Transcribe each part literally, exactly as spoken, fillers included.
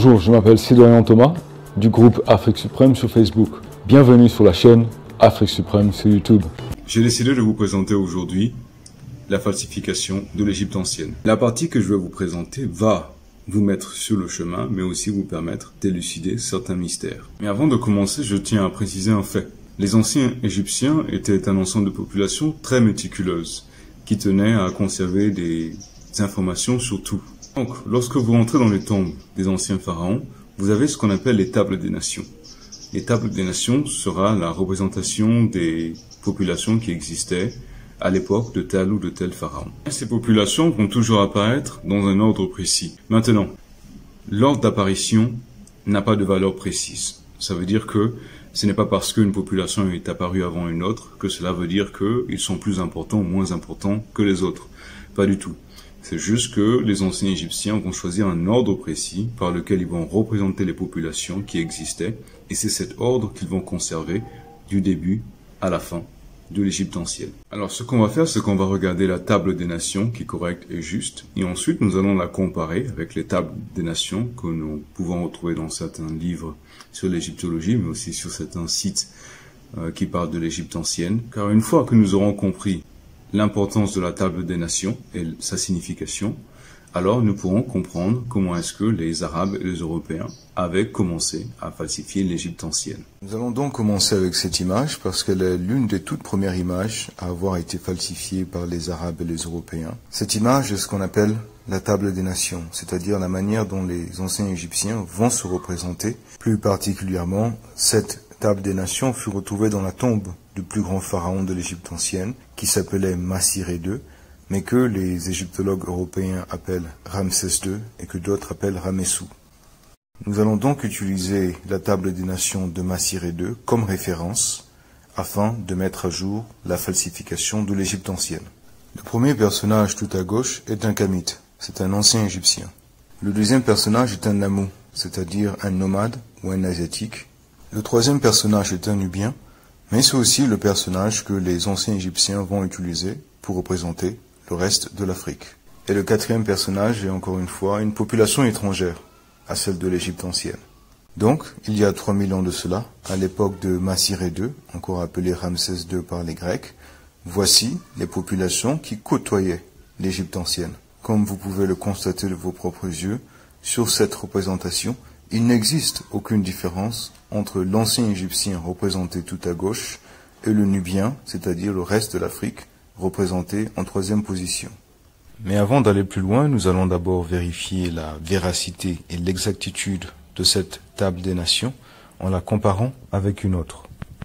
Bonjour, je m'appelle Cédrien Thomas du groupe Afrique Suprême sur Facebook. Bienvenue sur la chaîne Afrique Suprême sur YouTube. J'ai décidé de vous présenter aujourd'hui la falsification de l'Égypte ancienne. La partie que je vais vous présenter va vous mettre sur le chemin, mais aussi vous permettre d'élucider certains mystères. Mais avant de commencer, je tiens à préciser un fait. Les anciens Égyptiens étaient un ensemble de populations très méticuleuses, qui tenaient à conserver des informations sur tout. Donc, lorsque vous rentrez dans les tombes des anciens pharaons, vous avez ce qu'on appelle les tables des nations. Les tables des nations sera la représentation des populations qui existaient à l'époque de tel ou de tel pharaon. Ces populations vont toujours apparaître dans un ordre précis. Maintenant, l'ordre d'apparition n'a pas de valeur précise. Ça veut dire que ce n'est pas parce qu'une population est apparue avant une autre que cela veut dire qu'ils sont plus importants ou moins importants que les autres. Pas du tout. C'est juste que les anciens Égyptiens vont choisir un ordre précis par lequel ils vont représenter les populations qui existaient, et c'est cet ordre qu'ils vont conserver du début à la fin de l'Égypte ancienne. Alors ce qu'on va faire, c'est qu'on va regarder la table des nations qui est correcte et juste, et ensuite nous allons la comparer avec les tables des nations que nous pouvons retrouver dans certains livres sur l'égyptologie, mais aussi sur certains sites euh, qui parlent de l'Égypte ancienne. Car une fois que nous aurons compris l'importance de la table des nations et sa signification, alors nous pourrons comprendre comment est-ce que les Arabes et les Européens avaient commencé à falsifier l'Égypte ancienne. Nous allons donc commencer avec cette image parce qu'elle est l'une des toutes premières images à avoir été falsifiée par les Arabes et les Européens. Cette image est ce qu'on appelle la table des nations, c'est-à-dire la manière dont les anciens Égyptiens vont se représenter. Plus particulièrement, cette table des nations fut retrouvée dans la tombe du plus grand pharaon de l'Égypte ancienne, qui s'appelait Massiré deux, mais que les égyptologues européens appellent Ramsès deux et que d'autres appellent Ramessou. Nous allons donc utiliser la table des nations de Massiré deux comme référence afin de mettre à jour la falsification de l'Égypte ancienne. Le premier personnage tout à gauche est un Kamite, c'est un ancien égyptien. Le deuxième personnage est un Namou, c'est-à-dire un nomade ou un asiatique. Le troisième personnage est un Nubien, mais c'est aussi le personnage que les anciens Égyptiens vont utiliser pour représenter le reste de l'Afrique. Et le quatrième personnage est encore une fois une population étrangère à celle de l'Égypte ancienne. Donc, il y a trois mille ans de cela, à l'époque de Massiré deux, encore appelé Ramsès deux par les Grecs, voici les populations qui côtoyaient l'Égypte ancienne. Comme vous pouvez le constater de vos propres yeux, sur cette représentation, il n'existe aucune différence entre l'ancien Égyptien représenté tout à gauche et le Nubien, c'est-à-dire le reste de l'Afrique, représenté en troisième position. Mais avant d'aller plus loin, nous allons d'abord vérifier la véracité et l'exactitude de cette table des nations en la comparant avec une autre.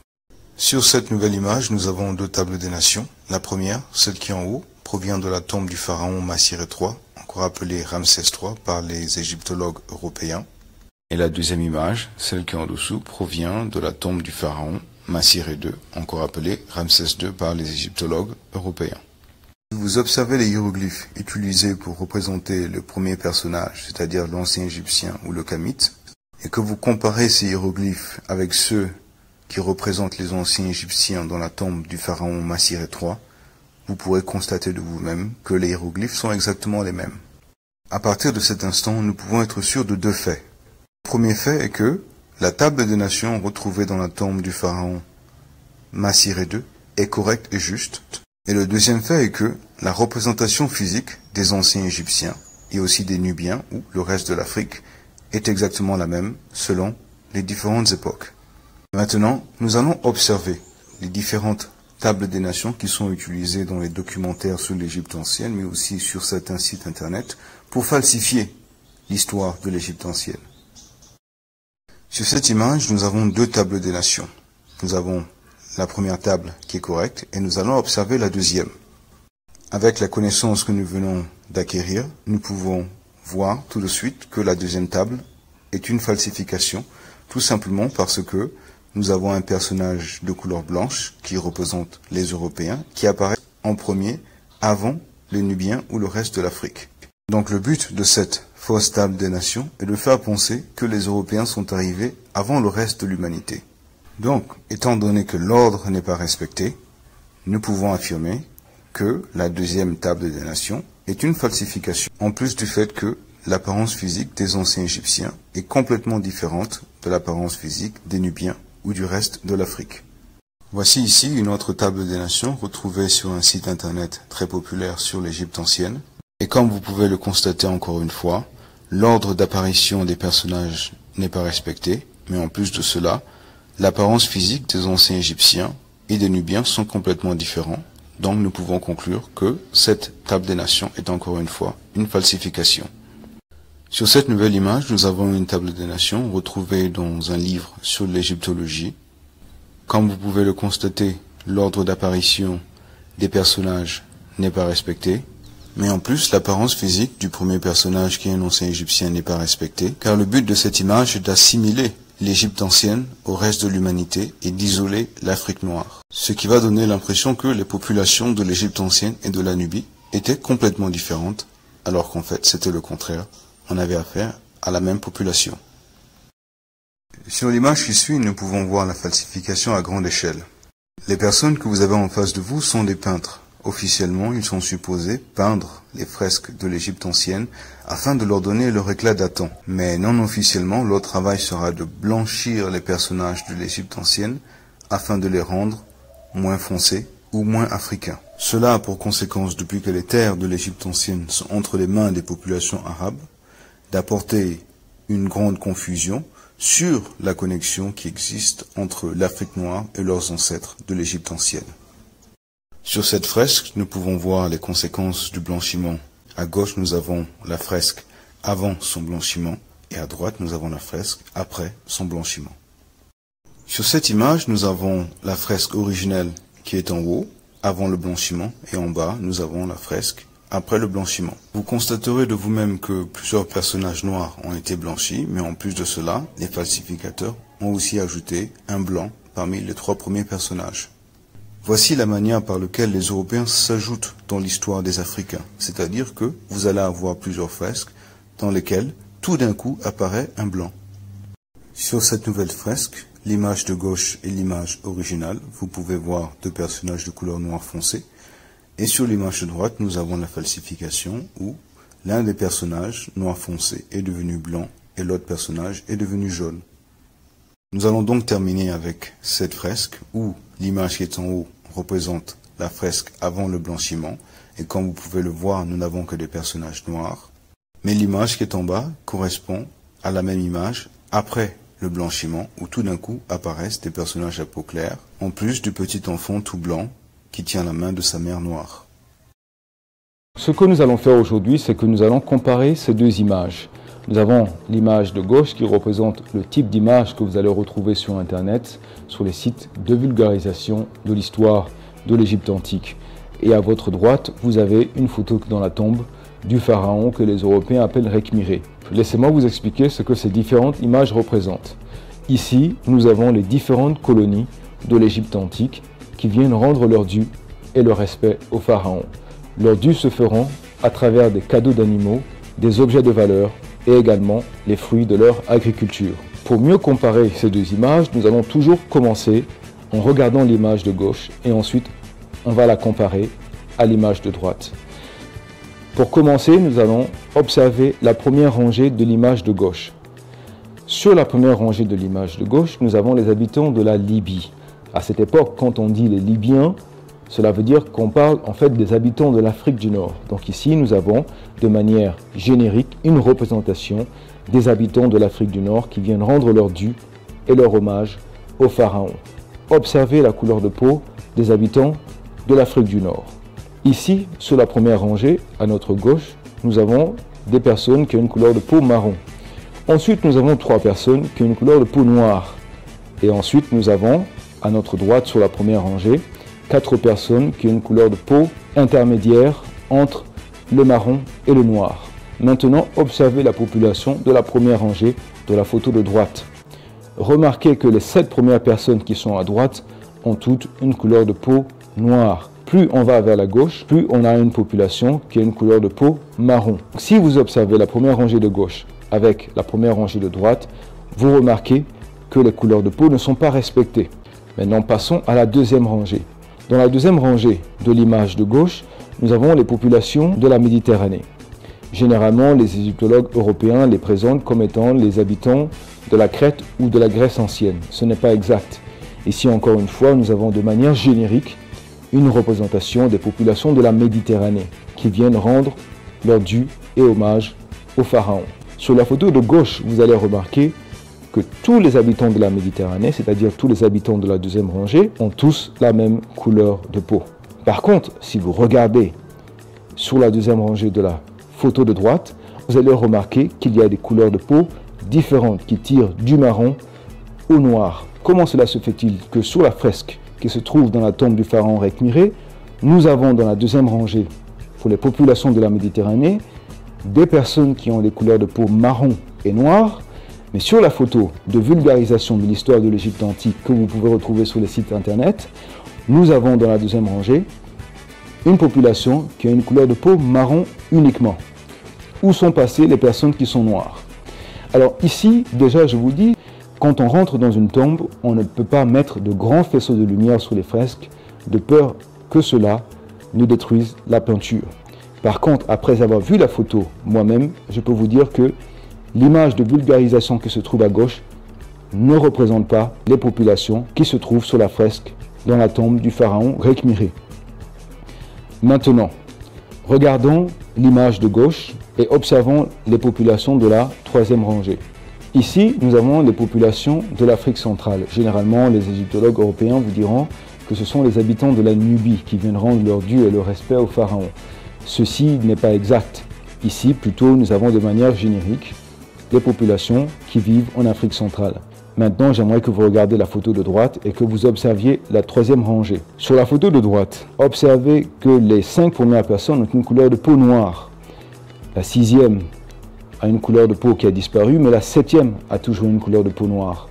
Sur cette nouvelle image, nous avons deux tables des nations. La première, celle qui est en haut, provient de la tombe du pharaon Massiré trois, encore appelé Ramsès trois par les égyptologues européens. Et la deuxième image, celle qui est en dessous, provient de la tombe du pharaon Massiré deux, encore appelé Ramsès deux par les égyptologues européens. Si vous observez les hiéroglyphes utilisés pour représenter le premier personnage, c'est-à-dire l'ancien égyptien ou le Kamite, et que vous comparez ces hiéroglyphes avec ceux qui représentent les anciens égyptiens dans la tombe du pharaon Massiré trois, vous pourrez constater de vous-même que les hiéroglyphes sont exactement les mêmes. À partir de cet instant, nous pouvons être sûrs de deux faits. Le premier fait est que la table des nations retrouvée dans la tombe du pharaon Massiré deux est correcte et juste. Et le deuxième fait est que la représentation physique des anciens Égyptiens et aussi des Nubiens ou le reste de l'Afrique est exactement la même selon les différentes époques. Maintenant, nous allons observer les différentes tables des nations qui sont utilisées dans les documentaires sur l'Égypte ancienne, mais aussi sur certains sites internet pour falsifier l'histoire de l'Égypte ancienne. Sur cette image, nous avons deux tables des nations. Nous avons la première table qui est correcte et nous allons observer la deuxième. Avec la connaissance que nous venons d'acquérir, nous pouvons voir tout de suite que la deuxième table est une falsification, tout simplement parce que nous avons un personnage de couleur blanche qui représente les Européens, qui apparaît en premier avant les Nubiens ou le reste de l'Afrique. Donc le but de cette fausse table des nations est de faire penser que les Européens sont arrivés avant le reste de l'humanité. Donc, étant donné que l'ordre n'est pas respecté, nous pouvons affirmer que la deuxième table des nations est une falsification, en plus du fait que l'apparence physique des anciens Égyptiens est complètement différente de l'apparence physique des Nubiens ou du reste de l'Afrique. Voici ici une autre table des nations retrouvée sur un site internet très populaire sur l'Égypte ancienne. Et comme vous pouvez le constater encore une fois, l'ordre d'apparition des personnages n'est pas respecté, mais en plus de cela, l'apparence physique des anciens Égyptiens et des Nubiens sont complètement différents. Donc nous pouvons conclure que cette table des nations est encore une fois une falsification. Sur cette nouvelle image, nous avons une table des nations retrouvée dans un livre sur l'égyptologie. Comme vous pouvez le constater, l'ordre d'apparition des personnages n'est pas respecté. Mais en plus, l'apparence physique du premier personnage qui est un ancien Égyptien n'est pas respectée, car le but de cette image est d'assimiler l'Égypte ancienne au reste de l'humanité et d'isoler l'Afrique noire. Ce qui va donner l'impression que les populations de l'Égypte ancienne et de la Nubie étaient complètement différentes, alors qu'en fait c'était le contraire. On avait affaire à la même population. Sur l'image qui suit, nous pouvons voir la falsification à grande échelle. Les personnes que vous avez en face de vous sont des peintres. Officiellement, ils sont supposés peindre les fresques de l'Égypte ancienne afin de leur donner leur éclat datant. Mais non officiellement, leur travail sera de blanchir les personnages de l'Égypte ancienne afin de les rendre moins foncés ou moins africains. Cela a pour conséquence, depuis que les terres de l'Égypte ancienne sont entre les mains des populations arabes, d'apporter une grande confusion sur la connexion qui existe entre l'Afrique noire et leurs ancêtres de l'Égypte ancienne. Sur cette fresque, nous pouvons voir les conséquences du blanchiment. À gauche, nous avons la fresque avant son blanchiment et à droite, nous avons la fresque après son blanchiment. Sur cette image, nous avons la fresque originelle qui est en haut, avant le blanchiment, et en bas, nous avons la fresque après le blanchiment. Vous constaterez de vous-même que plusieurs personnages noirs ont été blanchis, mais en plus de cela, les falsificateurs ont aussi ajouté un blanc parmi les trois premiers personnages. Voici la manière par laquelle les Européens s'ajoutent dans l'histoire des Africains, c'est-à-dire que vous allez avoir plusieurs fresques dans lesquelles tout d'un coup apparaît un blanc. Sur cette nouvelle fresque, l'image de gauche et l'image originale, vous pouvez voir deux personnages de couleur noire foncé, et sur l'image de droite, nous avons la falsification où l'un des personnages noir foncé est devenu blanc et l'autre personnage est devenu jaune. Nous allons donc terminer avec cette fresque où l'image qui est en haut représente la fresque avant le blanchiment. Et comme vous pouvez le voir, nous n'avons que des personnages noirs. Mais l'image qui est en bas correspond à la même image après le blanchiment où tout d'un coup apparaissent des personnages à peau claire, en plus du petit enfant tout blanc qui tient la main de sa mère noire. Ce que nous allons faire aujourd'hui, c'est que nous allons comparer ces deux images. Nous avons l'image de gauche qui représente le type d'image que vous allez retrouver sur Internet, sur les sites de vulgarisation de l'histoire de l'Égypte antique. Et à votre droite, vous avez une photo dans la tombe du pharaon que les Européens appellent Rekhmiré. Laissez-moi vous expliquer ce que ces différentes images représentent. Ici, nous avons les différentes colonies de l'Égypte antique qui viennent rendre leur dû et leur respect au pharaon. Leurs dus se feront à travers des cadeaux d'animaux, des objets de valeur et également les fruits de leur agriculture. Pour mieux comparer ces deux images, nous allons toujours commencer en regardant l'image de gauche et ensuite on va la comparer à l'image de droite. Pour commencer, nous allons observer la première rangée de l'image de gauche. Sur la première rangée de l'image de gauche, nous avons les habitants de la Libye. À cette époque, quand on dit les Libyens, cela veut dire qu'on parle en fait des habitants de l'Afrique du Nord. Donc ici, nous avons de manière générique une représentation des habitants de l'Afrique du Nord qui viennent rendre leur dû et leur hommage au pharaon. Observez la couleur de peau des habitants de l'Afrique du Nord. Ici, sur la première rangée, à notre gauche, nous avons des personnes qui ont une couleur de peau marron. Ensuite, nous avons trois personnes qui ont une couleur de peau noire. Et ensuite, nous avons, à notre droite, sur la première rangée, quatre personnes qui ont une couleur de peau intermédiaire entre le marron et le noir. Maintenant, observez la population de la première rangée de la photo de droite. Remarquez que les sept premières personnes qui sont à droite ont toutes une couleur de peau noire. Plus on va vers la gauche, plus on a une population qui a une couleur de peau marron. Si vous observez la première rangée de gauche avec la première rangée de droite, vous remarquez que les couleurs de peau ne sont pas respectées. Maintenant, passons à la deuxième rangée. Dans la deuxième rangée de l'image de gauche, nous avons les populations de la Méditerranée. Généralement, les égyptologues européens les présentent comme étant les habitants de la Crète ou de la Grèce ancienne. Ce n'est pas exact. Ici, encore une fois, nous avons de manière générique une représentation des populations de la Méditerranée qui viennent rendre leur dû et hommage au pharaon. Sur la photo de gauche, vous allez remarquer que tous les habitants de la Méditerranée, c'est-à-dire tous les habitants de la deuxième rangée, ont tous la même couleur de peau. Par contre, si vous regardez sur la deuxième rangée de la photo de droite, vous allez remarquer qu'il y a des couleurs de peau différentes qui tirent du marron au noir. Comment cela se fait-il que sur la fresque qui se trouve dans la tombe du pharaon Rekhmiré, nous avons dans la deuxième rangée, pour les populations de la Méditerranée, des personnes qui ont des couleurs de peau marron et noir, mais sur la photo de vulgarisation de l'histoire de l'Égypte antique que vous pouvez retrouver sur les sites internet, nous avons dans la deuxième rangée une population qui a une couleur de peau marron uniquement. Où sont passées les personnes qui sont noires? Alors ici, déjà je vous dis, quand on rentre dans une tombe, on ne peut pas mettre de grands faisceaux de lumière sur les fresques, de peur que cela ne détruise la peinture. Par contre, après avoir vu la photo moi-même, je peux vous dire que l'image de vulgarisation qui se trouve à gauche ne représente pas les populations qui se trouvent sur la fresque dans la tombe du pharaon Rekhmiré. Maintenant, regardons l'image de gauche et observons les populations de la troisième rangée. Ici, nous avons les populations de l'Afrique centrale. Généralement, les égyptologues européens vous diront que ce sont les habitants de la Nubie qui viennent rendre leur dû et leur respect au pharaon. Ceci n'est pas exact. Ici, plutôt, nous avons de manière générique les populations qui vivent en Afrique centrale. Maintenant, j'aimerais que vous regardiez la photo de droite et que vous observiez la troisième rangée. Sur la photo de droite, observez que les cinq premières personnes ont une couleur de peau noire. La sixième a une couleur de peau qui a disparu, mais la septième a toujours une couleur de peau noire.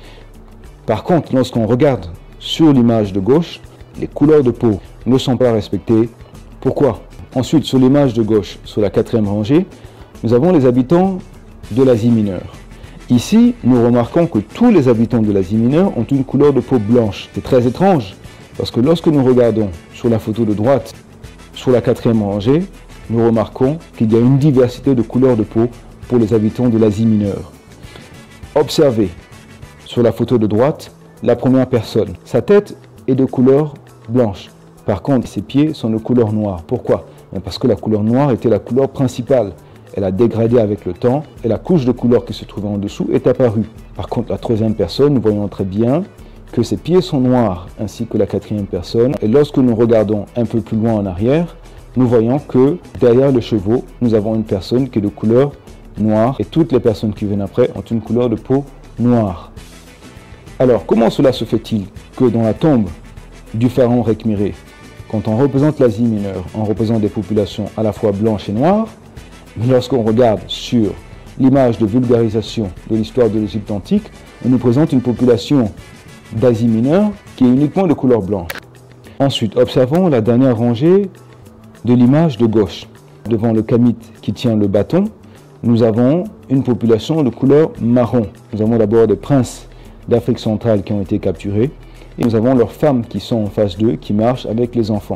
Par contre, lorsqu'on regarde sur l'image de gauche, les couleurs de peau ne sont pas respectées. Pourquoi? Ensuite, sur l'image de gauche, sur la quatrième rangée, nous avons les habitants de l'Asie mineure. Ici, nous remarquons que tous les habitants de l'Asie mineure ont une couleur de peau blanche. C'est très étrange, parce que lorsque nous regardons sur la photo de droite, sur la quatrième rangée, nous remarquons qu'il y a une diversité de couleurs de peau pour les habitants de l'Asie mineure. Observez sur la photo de droite la première personne. Sa tête est de couleur blanche. Par contre, ses pieds sont de couleur noire. Pourquoi? Parce que la couleur noire était la couleur principale. Elle a dégradé avec le temps et la couche de couleur qui se trouvait en dessous est apparue. Par contre, la troisième personne, nous voyons très bien que ses pieds sont noirs, ainsi que la quatrième personne. Et lorsque nous regardons un peu plus loin en arrière, nous voyons que derrière le chevaux, nous avons une personne qui est de couleur noire et toutes les personnes qui viennent après ont une couleur de peau noire. Alors, comment cela se fait-il que dans la tombe du pharaon Rekhmiré, quand on représente l'Asie mineure, on représente des populations à la fois blanches et noires, mais lorsqu'on regarde sur l'image de vulgarisation de l'histoire de l'Égypte antique, on nous présente une population d'Asie mineure qui est uniquement de couleur blanche. Ensuite, observons la dernière rangée de l'image de gauche. Devant le kamite qui tient le bâton, nous avons une population de couleur marron. Nous avons d'abord des princes d'Afrique centrale qui ont été capturés et nous avons leurs femmes qui sont en face d'eux, qui marchent avec les enfants.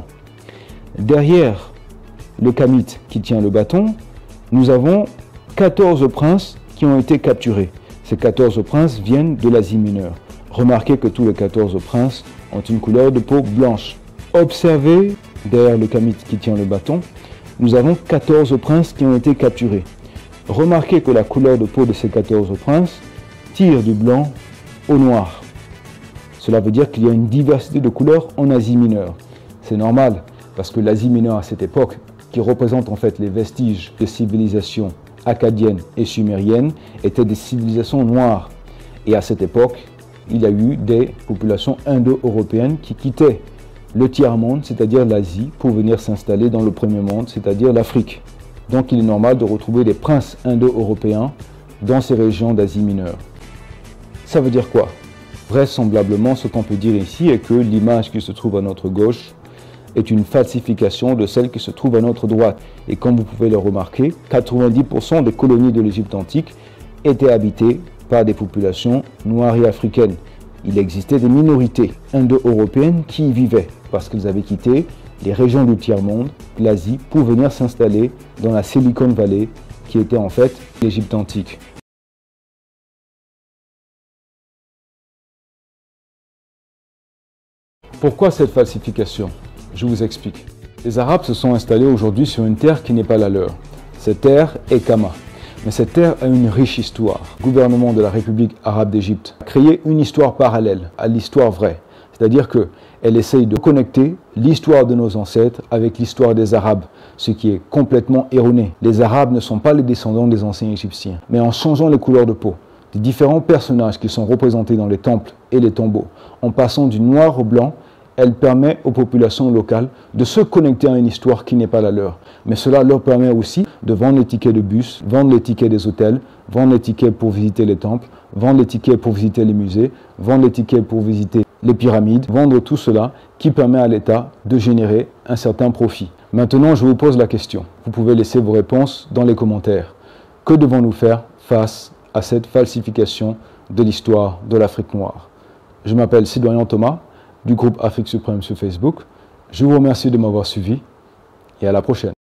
Derrière le kamite qui tient le bâton, nous avons quatorze princes qui ont été capturés. Ces quatorze princes viennent de l'Asie mineure. Remarquez que tous les quatorze princes ont une couleur de peau blanche. Observez derrière le kamite qui tient le bâton, nous avons quatorze princes qui ont été capturés. Remarquez que la couleur de peau de ces quatorze princes tire du blanc au noir. Cela veut dire qu'il y a une diversité de couleurs en Asie mineure. C'est normal, parce que l'Asie mineure à cette époque, qui représente en fait les vestiges de civilisations akkadiennes et sumériennes, étaient des civilisations noires. Et à cette époque, il y a eu des populations indo-européennes qui quittaient le tiers-monde, c'est-à-dire l'Asie, pour venir s'installer dans le premier monde, c'est-à-dire l'Afrique. Donc il est normal de retrouver des princes indo-européens dans ces régions d'Asie mineure. Ça veut dire quoi? Vraisemblablement, ce qu'on peut dire ici est que l'image qui se trouve à notre gauche est une falsification de celle qui se trouve à notre droite. Et comme vous pouvez le remarquer, quatre-vingt-dix pour cent des colonies de l'Égypte antique étaient habitées par des populations noires et africaines. Il existait des minorités indo-européennes qui y vivaient parce qu'ils avaient quitté les régions du tiers-monde, l'Asie, pour venir s'installer dans la Silicon Valley, qui était en fait l'Égypte antique. Pourquoi cette falsification? Je vous explique. Les Arabes se sont installés aujourd'hui sur une terre qui n'est pas la leur. Cette terre est Kama. Mais cette terre a une riche histoire. Le gouvernement de la République arabe d'Égypte a créé une histoire parallèle à l'histoire vraie. C'est-à-dire qu'elle essaye de connecter l'histoire de nos ancêtres avec l'histoire des Arabes, ce qui est complètement erroné. Les Arabes ne sont pas les descendants des anciens Égyptiens. Mais en changeant les couleurs de peau, des différents personnages qui sont représentés dans les temples et les tombeaux, en passant du noir au blanc, elle permet aux populations locales de se connecter à une histoire qui n'est pas la leur. Mais cela leur permet aussi de vendre les tickets de bus, vendre les tickets des hôtels, vendre les tickets pour visiter les temples, vendre les tickets pour visiter les musées, vendre les tickets pour visiter les pyramides, vendre tout cela qui permet à l'État de générer un certain profit. Maintenant, je vous pose la question. Vous pouvez laisser vos réponses dans les commentaires. Que devons-nous faire face à cette falsification de l'histoire de l'Afrique noire? Je m'appelle Sidoyen Thomas, du groupe Afrique Suprême sur Facebook. Je vous remercie de m'avoir suivi et à la prochaine.